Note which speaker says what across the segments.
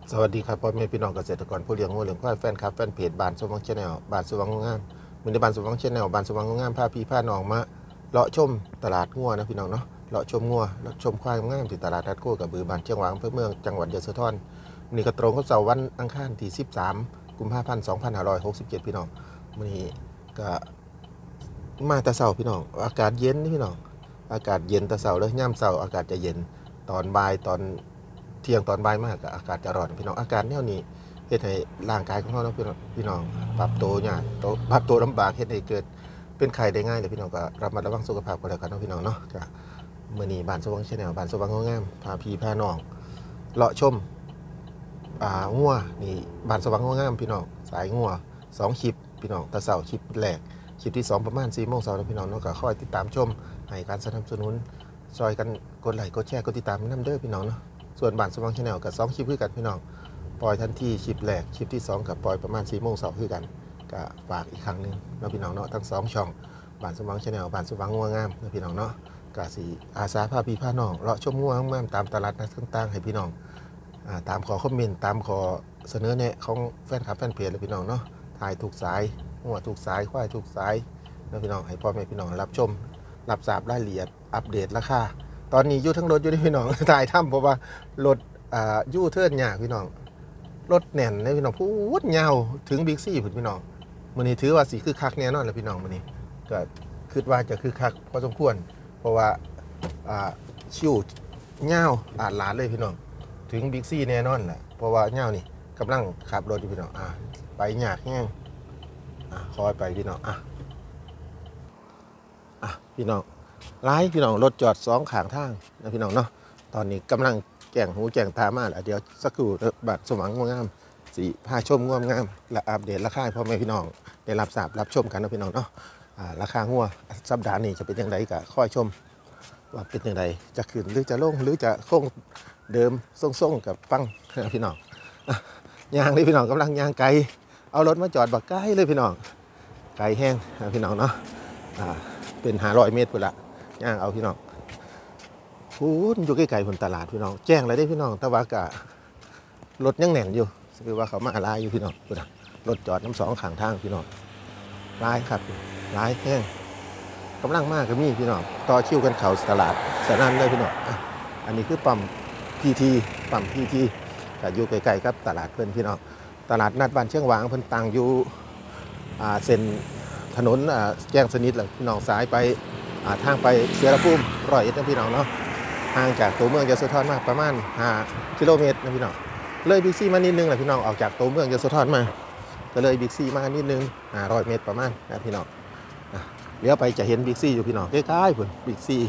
Speaker 1: สวัสดีครับพ่อแม่พี่น้องเกษตรกรผู้เลี้ยงงูเลี้ยงควายแฟนคลับแฟนเพจบ้านสว่างชาแนลบ้านสว่างงามมือในบ้านสว่างชาแนลบ้านสว่างงามพาพี่พาน้องมาเลาะชมตลาดงัวนะพี่น้องเนาะเลาะชมงัวเลาะชมควายงามที่ตลาดนัดโคกับบือบ้านเชียงหวางอำเภอเมืองจังหวัดยโสธรวันนี้ก็ตรงกับเสาร์วันอังคารที่13 กุมภาพันธ์ 2567พี่น้องวันนี้ก็มาแต่เสาร์พี่น้องอากาศเย็นนี่พี่น้องอากาศเย็นแต่เสาร์เลยย่ำเสาร์อากาศจะเย็นตอนบ่ายตอนเที่ยงตอนบ่ายมากอากาศจะร้อนพี่น้องอากาศแนวนี้เฮ็ดให้ร่างกายของเราพี่น้องปรับตัวยากปรับตัวลำบากเฮ็ดให้เกิดเป็นไข้ได้ง่ายเลยพี่น้องก็ระมัดระวังสุขภาพกันแล้วกันเนาะพี่น้องเนาะก็มื้อนี้บ้านสว่างชาแนลบ้านสว่างงามพาพี่พาน้องเลาะชมงัวนี่บ้านสว่างงามพี่น้องสายงัว2คลิปพี่น้องแต่เช้าคลิปแรกคลิปที่2ประมาณ 4 โมงเช้าพี่น้องเนาะก็คอยติดตามชมให้การสนับสนุนซอยกันกดไลค์กดแชร์กดติดตามนำเด้อพี่น้องเนาะส่วนบ้านสว่างชาแนลก็2คลิปคือกันพี่น้องปล่อยทันทีคลิปแรกคลิปที่2กับปล่อยประมาณ 4 โมงเช้าคือกันก็ฝากอีกครั้งนึงเนาะพี่น้องเนาะทั้ง2ช่องบ้านสว่างชาแนลบ้านสว่างงัวงามนะพี่น้องเนาะก็สิอาสาพาพี่พาน้องเลาะชมงัวงามตามตลาดนัดต่างๆให้พี่น้องตามขอคอมเมนต์ตามขอเสนอแนะของแฟนคลับแฟนเพจเลยพี่น้องเนาะถ่ายถูกสายงัวถูกสายควายถูกสายนะพี่น้องให้พ่อแม่พี่น้องรับชมรับทราบรายละเอียดอัปเดตราคาตอนนี้อยู่ทั้งรถอยู่ที่พี่น้องถ่ายทำเพราะว่ารถยู่เทิร์นยากพี่น้องรถแน่นเลยพี่น้องพูดยาวถึงบิ๊กซี่พี่น้องมื้อนี้ถือว่าสีคือคักแน่นอนเลยพี่น้องมื้อนี้ก็คิดว่าจะคือคักพอสมควรเพราะว่าชิวยาวหลานเลยพี่น้องถึงบิ๊กซี่แน่นอนแหละเพราะว่ายาวนี่กำลังขับรถอยู่พี่น้องไปยากแห้งคอยไปพี่น้องพี่น้องไล่พี่น้องรถจอด2ข้างทางนะพี่น้องเนาะตอนนี้กำลังแจ้งหูแจ้งตามาแล้วเดี๋ยวสักครู่บัตรสว่างงามสีผ้าชมงามงามและอัปเดตราคาพ่อแม่พี่น้องได้รับทราบรับชมกันนะพี่น้องเนาะราคางัวสัปดาห์นี้จะเป็นยังไงก็ค่อยชมว่าเป็นยังไงจะขึ้นหรือจะลงหรือจะคงเดิมส่งกับฟังนะพี่น้องยางเลยพี่น้องกำลังยางไกลเอารถมาจอดบักไกลเลยพี่น้องไกลแห้งนะพี่น้องเนาะเป็น500 เมตรพุ่นละย่างเอาพี่น้องพูดอยู่ใกล้ๆผลตลาดพี่น้องแจ้งอะไรได้พี่น้องแต่ว่ากะรถยังแน่นอยู่คือว่าเขามาลายอยู่พี่น้องพุ่นละรถจอดน้ำ2ข้างทางพี่น้องลายครับลายแห้งกำลังมากก็มีพี่น้องต่อคิวกันเขาตลาดสนั่นเลยพี่น้องอันนี้คือปั๊มพีทีก็อยู่ใกล้ๆกับตลาดเพื่อนพี่น้องตลาดนัดบ้านเชียงหวางเพิ่นตั้งอยู่เส้นถนนแจ้งสนิทแหละพี่น้องสายไปทางไปเสือระพุ่ม101นะพี่น้องเนาะห่างจากตัวเมืองยโสธรมาประมาณ5 กิโลเมตรนะพี่น้องเลยบิ๊กซีมานิดนึงแหละพี่น้องออกจากตัวเมืองยโสธรมาก็เลยบิ๊กซีมานิดนึง500 เมตรประมาณนะพี่น้องเลี้ยวไปจะเห็นบิ๊กซีอยู่พี่น้องใกล้ๆพุ่นบิ๊กซี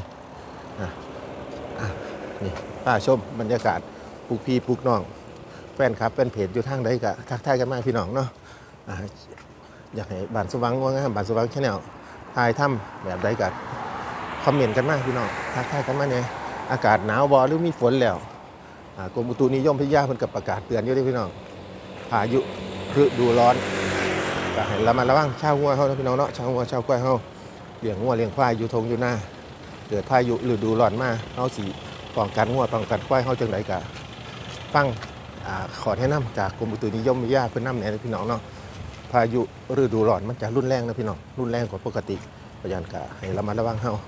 Speaker 1: นี่ป้าชมบรรยากาศปลูกพี่ปลูกน้องแฟนครับแฟนเพจอยู่ทางใดก็ทักทายกันมาพี่น้องเนาะอยากให้บ้านสว่างงามบ้านสว่างชาแนลถ่ายทำแบบใดกันคอมเมนต์กันมาพี่น้องทักทายกันมาเนี่ยอากาศหนาวบอหรือมีฝนแล้วกรมอุตุนิยมวิทยาเพิ่นกับประกาศเตือนอยู่ด้วยพี่น้องพายุฤดูร้อนก็ให้ระมัดระวังชาวงัวเฮาพี่น้องเนาะชาวงัวชาวควายเฮาเลี้ยงงัวเลี้ยงควายอยู่ทงอยู่หน้าเกิดพายุฤดูร้อนมาเฮาสิป้องกันงัวป้องกันควายเฮาจังไดก็ฟังขอแนะนำจากกรมอุตุนิยมวิทยาเพิ่นนำแนะพี่น้องเนาะพายุฤดูร้อนมันจะรุนแรงนะพี่น้องรุนแรงกว่าปกติเพราะฉะนั้นก็ให้ระมัดระวังเฮา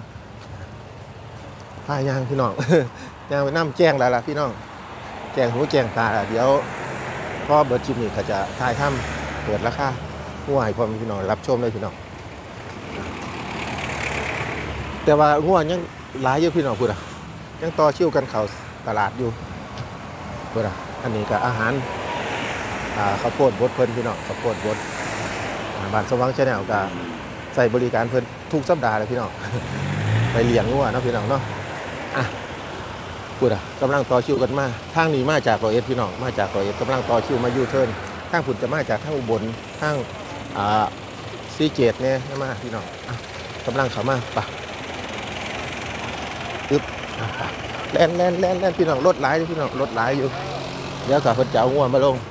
Speaker 1: พายางพี่น้อง ยางไปน้ำแจ้งแล้วล่ะพี่น้องแจ้งหูแจ้งตาเดี๋ยวพอเบิร์ดชิมนี่ก็จะถ่ายทำเปิดราคางัวให้พ่อพี่น้องรับชมเลยพี่น้องแต่ว่างัวยังหลายอยู่พี่น้องพูดยังต่อคิวกันเข้าตลาดอยู่พูดอันนี้ก็อาหารข้าวโพดบดเพิ่นพี่น้องข้าวโพดบดบ้านสว่างชาแนลก็ใส่บริการเพิ่นทุกสัปดาห์เลยพี่น้อง ไปเลี้ยงงัวนะพี่น้องเนาะพูดกำลังต่อคิวกันมาทางนี้มาจาก101พี่น้องมาจาก101กำลังต่อคิวมายูเทิร์นทางผุนจะมาจากทางอุบลทางซีเจดเนี่ยมาพี่น้องกำลังเข้ามาปะอึ๊บแล่นพี่น้องรถหลายพี่น้องรถหลายอยู่เดี๋ยวกับเพิ่นจะเอางัวมาลง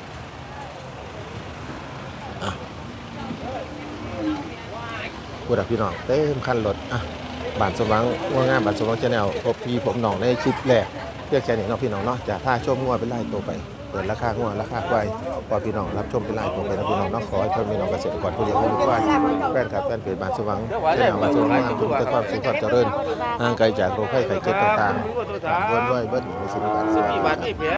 Speaker 1: พูดพี่น้องเต็มคันรถบ้านสว่างงัวงามบ้านสว่างชาแนลพบพี่ผมน้องในคลิปแรกเรียกแค่นี้เนาะพี่น้องเนาะจะพาชมงัวเป็นไล่ตัวไปปิดราคางัวราคาควายพอพี่น้องรับชมเป็นรายตัวไปนะพี่น้องเนาะขอให้พ่อพี่น้องเกษตรกรผู้เลี้ยงวัวควายแฟนครับแฟนเพจบ้านสว่างแนวบ้านสว่างงามทุกแต่ความสุขความเจริญห่างไกลจากโรคภัยไข้เจ็บต่างๆวนด้วยเบิ้ลในสิบ
Speaker 2: 10 บาทไม่แพง